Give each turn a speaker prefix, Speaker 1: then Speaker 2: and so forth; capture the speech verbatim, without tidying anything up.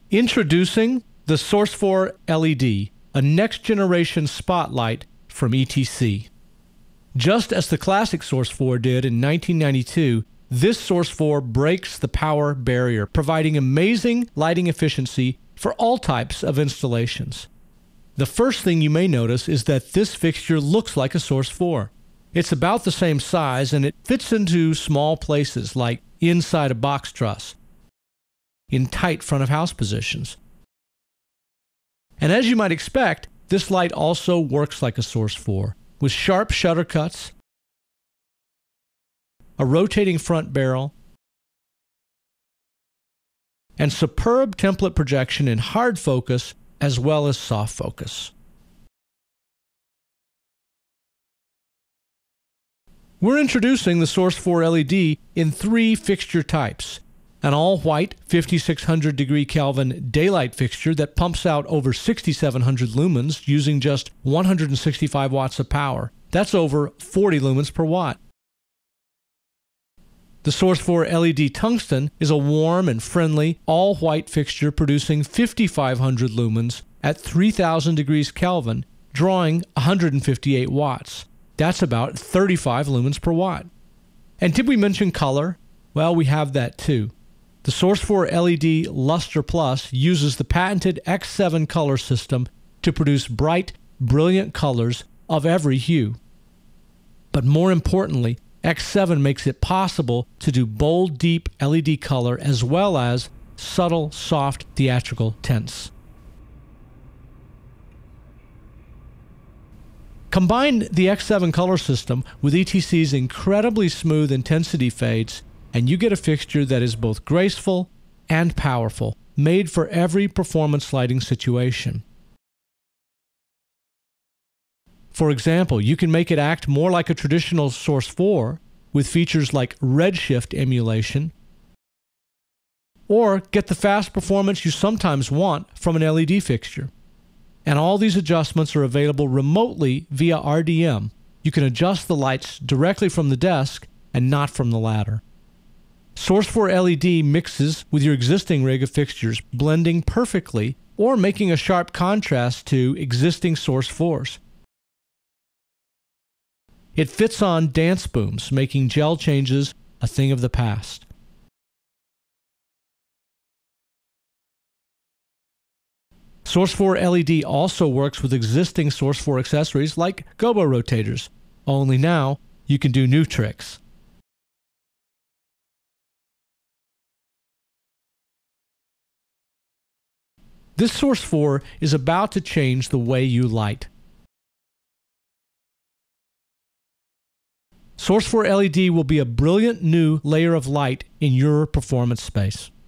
Speaker 1: Introducing the Source four L E D, a next-generation spotlight from E T C. Just as the classic Source four did in nineteen ninety-two, this Source four breaks the power barrier, providing amazing lighting efficiency for all types of installations. The first thing you may notice is that this fixture looks like a Source four. It's about the same size and it fits into small places like inside a box truss, in tight front-of-house positions. And as you might expect, this light also works like a Source four, with sharp shutter cuts, a rotating front barrel, and superb template projection in hard focus as well as soft focus. We're introducing the Source four L E D in three fixture types: an all-white fifty-six hundred degree Kelvin daylight fixture that pumps out over sixty-seven hundred lumens using just one hundred sixty-five watts of power. That's over forty lumens per watt. The Source four L E D Tungsten is a warm and friendly all-white fixture producing fifty-five hundred lumens at three thousand degrees Kelvin, drawing one hundred fifty-eight watts. That's about thirty-five lumens per watt. And did we mention color? Well, we have that too. The Source four L E D Luster Plus uses the patented X seven color system to produce bright, brilliant colors of every hue. But more importantly, X seven makes it possible to do bold, deep L E D color as well as subtle, soft, theatrical tints. Combine the X seven color system with E T C's incredibly smooth intensity fades, and you get a fixture that is both graceful and powerful, made for every performance lighting situation. For example, you can make it act more like a traditional Source four with features like redshift emulation, or get the fast performance you sometimes want from an L E D fixture. And all these adjustments are available remotely via R D M. You can adjust the lights directly from the desk and not from the ladder. Source four L E D mixes with your existing rig of fixtures, blending perfectly or making a sharp contrast to existing Source fours. It fits on dance booms, making gel changes a thing of the past. Source four L E D also works with existing Source four accessories like gobo rotators, only now you can do new tricks. This Source four is about to change the way you light. Source four L E D will be a brilliant new layer of light in your performance space.